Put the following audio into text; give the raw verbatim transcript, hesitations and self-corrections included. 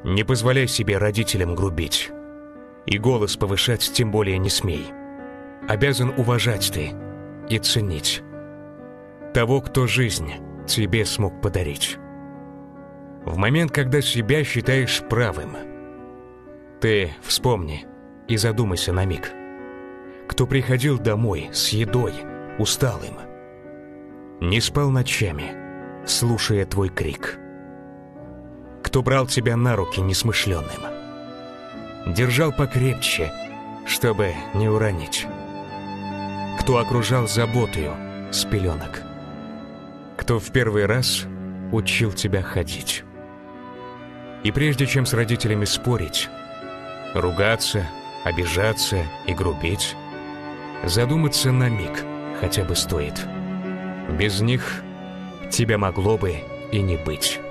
Не позволяй себе родителям грубить. И голос повышать тем более не смей. Обязан уважать ты и ценить того, кто жизнь тебе смог подарить. В момент, когда себя считаешь правым, ты вспомни и задумайся на миг. Кто приходил домой с едой, усталым, не спал ночами, слушая твой крик. Кто брал тебя на руки несмышленным, держал покрепче, чтобы не уронить. Кто окружал заботою с пеленок. Кто в первый раз учил тебя ходить. И прежде чем с родителями спорить, ругаться, обижаться и грубить, задуматься на миг хотя бы стоит. Без них тебя могло бы и не быть.